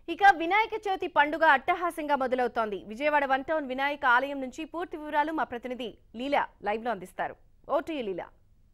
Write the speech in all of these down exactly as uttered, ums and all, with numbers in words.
ఇక వినాయక చవితి పండుగ అట్టహాసంగా మొదలవుతోంది. విజయవాడ వన్ టౌన్ వినాయక ఆలయం నుంచి పూర్తి వివరాలు మా ప్రతినిధి లీలా లైవ్ లో అందిస్తారు. ఓటు లీలా.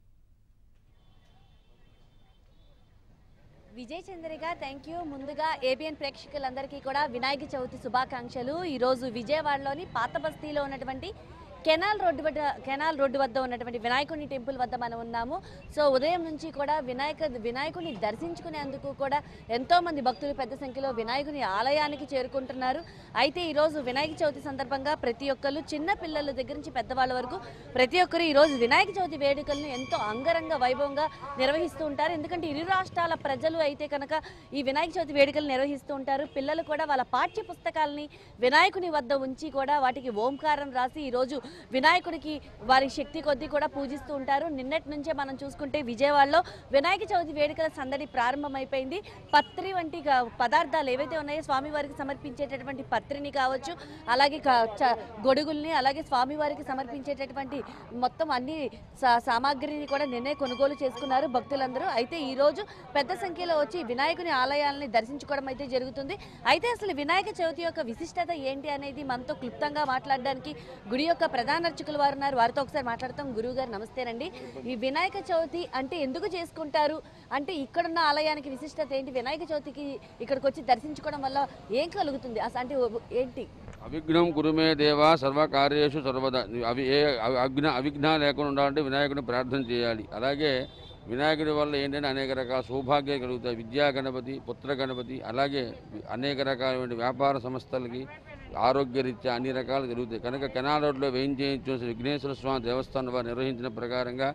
Vijay Chandrika, thank you. ముందుగా ఏబిఎన్ ప్రేక్షకులందరికీ కూడా వినాయక చవితి శుభాకాంక్షలు. ఈరోజు విజయవాడలోని పాత బస్తీలో ఉన్నటువంటి కెనాల్ రోడ్డు వద్ద కెనాల్ రోడ్డు వద్ద ఉన్నటువంటి వినాయకుని టెంపుల్ వద్ద మనం ఉన్నాము. సో ఉదయం నుంచి కూడా వినాయక వినాయకుని దర్శించుకునేందుకు కూడా ఎంతోమంది భక్తులు పెద్ద సంఖ్యలో వినాయకుని ఆలయానికి చేరుకుంటున్నారు. అయితే ఈరోజు వినాయక చవితి సందర్భంగా ప్రతి ఒక్కరు, చిన్న పిల్లల దగ్గర నుంచి పెద్దవాళ్ళ వరకు ప్రతి ఒక్కరు ఈరోజు వినాయక చవితి వేడుకలను ఎంతో అంగరంగ వైభవంగా నిర్వహిస్తూ ఉంటారు. ఎందుకంటే ఇరు రాష్ట్రాల ప్రజలు అయితే కనుక ఈ వినాయక చవితి వేడుకలు నిర్వహిస్తూ ఉంటారు. పిల్లలు కూడా వాళ్ళ పాఠ్య పుస్తకాలని వినాయకుని వద్ద ఉంచి కూడా వాటికి ఓంకారం రాసి ఈరోజు వినాయకుడికి వారి శక్తి కొద్దీ కూడా పూజిస్తూ ఉంటారు. నిన్నటి నుంచే మనం చూసుకుంటే విజయవాడలో వినాయక చవితి వేడుకల సందడి ప్రారంభమైపోయింది. పత్రి వంటి పదార్థాలు ఏవైతే ఉన్నాయో స్వామివారికి సమర్పించేటటువంటి పత్రిని కావచ్చు, అలాగే గొడుగుల్ని, అలాగే స్వామివారికి సమర్పించేటటువంటి మొత్తం అన్ని సామాగ్రిని కూడా నిన్నే కొనుగోలు చేసుకున్నారు భక్తులందరూ. అయితే ఈరోజు పెద్ద సంఖ్యలో వచ్చి వినాయకుని ఆలయాలని దర్శించుకోవడం అయితే జరుగుతుంది. అయితే అసలు వినాయక చవితి యొక్క విశిష్టత ఏంటి అనేది మనతో క్లుప్తంగా మాట్లాడడానికి గుడి యొక్క ప్రధాన అర్చకులు వారు ఉన్నారు. వారితో ఒకసారి మాట్లాడతాం. గురువు గారు నమస్తేనండి. ఈ వినాయక చవితి అంటే ఎందుకు చేసుకుంటారు, అంటే ఇక్కడున్న ఆలయానికి విశిష్టత ఏంటి, వినాయక చవితికి ఇక్కడికి వచ్చి దర్శించుకోవడం వల్ల ఏం కలుగుతుంది అసలు అంటే ఏంటి? అవిఘ్నం కురుమే దేవా సర్వకార్యేషు సర్వదా. అవి ఏ అగ్న అవిఘ్న లేకుండా ఉండాలంటే వినాయకుడిని ప్రార్థన చేయాలి. అలాగే వినాయకుడి వల్ల ఏంటంటే అనేక రకాల సౌభాగ్యాలు కలుగుతాయి. విద్యా గణపతి, పుత్ర గణపతి, అలాగే అనేక రకాలైన వ్యాపార సంస్థలకి ఆరోగ్యరీత్యా అన్ని రకాలు జరుగుతాయి. కనుక కెనాల్ రోడ్లో వేయించేయించిన విఘ్నేశ్వర స్వామి దేవస్థానం వారు నిర్వహించిన ప్రకారంగా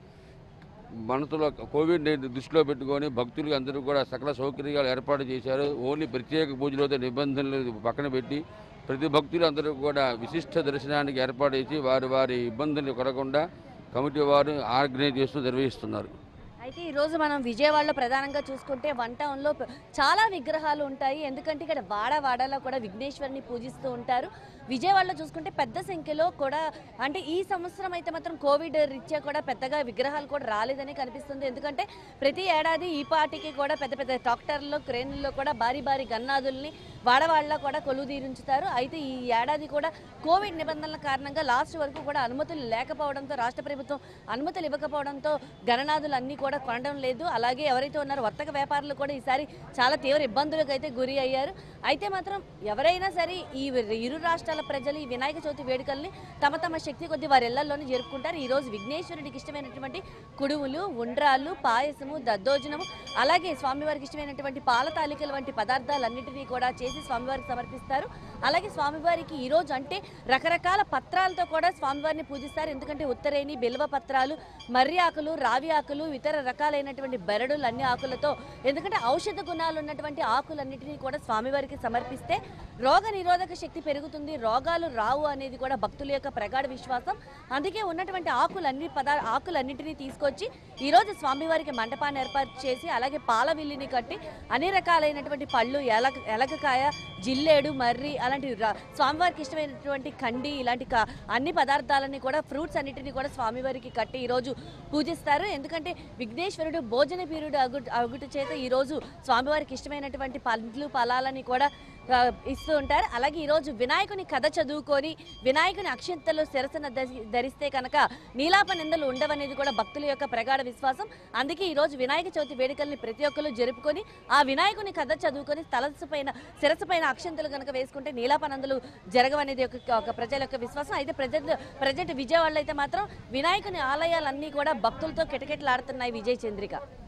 మనసులో కోవిడ్ దృష్టిలో పెట్టుకొని భక్తులు అందరూ కూడా సకల సౌకర్యాలు ఏర్పాటు చేశారు. ఓన్లీ ప్రత్యేక పూజలతో నిబంధనలు పక్కన పెట్టి ప్రతి భక్తులు అందరూ కూడా విశిష్ట దర్శనానికి ఏర్పాటు చేసి వారి వారి ఇబ్బందులు కొరకుండా కమిటీ వారు ఆర్గనైజ్ చేస్తూ నిర్వహిస్తున్నారు. అయితే ఈరోజు మనం విజయవాడలో ప్రధానంగా చూసుకుంటే వన్ టౌన్లో చాలా విగ్రహాలు ఉంటాయి. ఎందుకంటే ఇక్కడ వాడ వాడలో కూడా విఘ్నేశ్వరిని పూజిస్తూ ఉంటారు. విజయవాడలో చూసుకుంటే పెద్ద సంఖ్యలో కూడా, అంటే ఈ సంవత్సరం అయితే మాత్రం కోవిడ్ రీత్యా కూడా పెద్దగా విగ్రహాలు కూడా రాలేదని కనిపిస్తుంది. ఎందుకంటే ప్రతి ఏడాది ఈ పాటికి కూడా పెద్ద పెద్ద ట్రాక్టర్లో, క్రేన్లలో కూడా భారీ భారీ గన్నాదుల్ని వాడవాడలో కూడా కొలువు తీరించుతారు. అయితే ఈ ఏడాది కూడా కోవిడ్ నిబంధనల కారణంగా లాస్ట్ వరకు కూడా అనుమతులు లేకపోవడంతో, రాష్ట్ర ప్రభుత్వం అనుమతులు ఇవ్వకపోవడంతో గణనాథులు అన్నీ కూడా కొనడం లేదు. అలాగే ఎవరైతే ఉన్నారో వర్తక వ్యాపారులు కూడా ఈసారి చాలా తీవ్ర ఇబ్బందులకు అయితే గురి అయ్యారు. అయితే మాత్రం ఎవరైనా సరే ఈ ఇరు రాష్ట్రాల ప్రజలు ఈ వినాయక చవితి వేడుకల్ని తమ తమ శక్తి కొద్ది వారి ఇళ్లలోనే జరుపుకుంటారు. ఈ రోజు విఘ్నేశ్వరుడికి ఇష్టమైనటువంటి కుడుములు, ఉండ్రాళ్ళు, పాయసము, దద్దోజనము, అలాగే స్వామివారికి ఇష్టమైనటువంటి పాల తాలికలు వంటి పదార్థాలన్నింటినీ కూడా చేసి స్వామివారికి సమర్పిస్తారు. అలాగే స్వామివారికి ఈరోజు అంటే రకరకాల పత్రాలతో కూడా స్వామివారిని పూజిస్తారు. ఎందుకంటే ఉత్తరేణి, బిల్వ పత్రాలు, మర్రి ఆకులు, రావి ఆకులు, ఇతర రకాలైనటువంటి బెరడులు అన్ని ఆకులతో, ఎందుకంటే ఔషధ గుణాలు ఉన్నటువంటి ఆకులన్నింటినీ కూడా స్వామివారికి సమర్పిస్తే రోగ నిరోధక శక్తి పెరుగుతుంది, రోగాలు రావు అనేది కూడా భక్తుల యొక్క ప్రగాఢ విశ్వాసం. అందుకే ఉన్నటువంటి ఆకులన్ని పదా ఆకులన్నింటినీ తీసుకొచ్చి ఈరోజు స్వామివారికి మంటపాన్ని ఏర్పాటు చేసి, అలాగే పాల విల్లిని కట్టి అన్ని రకాలైనటువంటి పళ్ళు, ఎలక ఎలకకాయ, జిల్లేడు, మర్రి అలాంటి స్వామివారికి ఇష్టమైనటువంటి కండి ఇలాంటి అన్ని పదార్థాలని కూడా, ఫ్రూట్స్ అన్నిటినీ కూడా స్వామివారికి కట్టి ఈరోజు పూజిస్తారు. ఎందుకంటే విఘ్నేశ్వరుడు భోజన పీరుడు అగు అగుట చేత ఈరోజు స్వామివారికి ఇష్టమైనటువంటి పండ్లు ఫలాలని కూడా ఇస్తూ ఉంటారు. అలాగే ఈరోజు వినాయకుని కథ చదువుకొని వినాయకుని అక్షంతలు శిరసన ధరిస్తే కనుక నీలాప నిందలు ఉండవనేది కూడా భక్తుల యొక్క ప్రగాఢ విశ్వాసం. అందుకే ఈరోజు వినాయక చవితి వేడుకల్ని ప్రతి ఒక్కరు జరుపుకొని ఆ వినాయకుని కథ చదువుకొని తలసు పైన శిరస్సు పైన అక్షంతలు కనుక వేసుకుంటే నీలాప నందలు జరగవనేది ఒక ప్రజల యొక్క విశ్వాసం. అయితే ప్రజెంట్ ప్రజెంట్ విజయవాడలో అయితే మాత్రం వినాయకుని ఆలయాలన్నీ కూడా భక్తులతో కిటకిటలాడుతున్నాయి. విజయ్ చంద్రిక.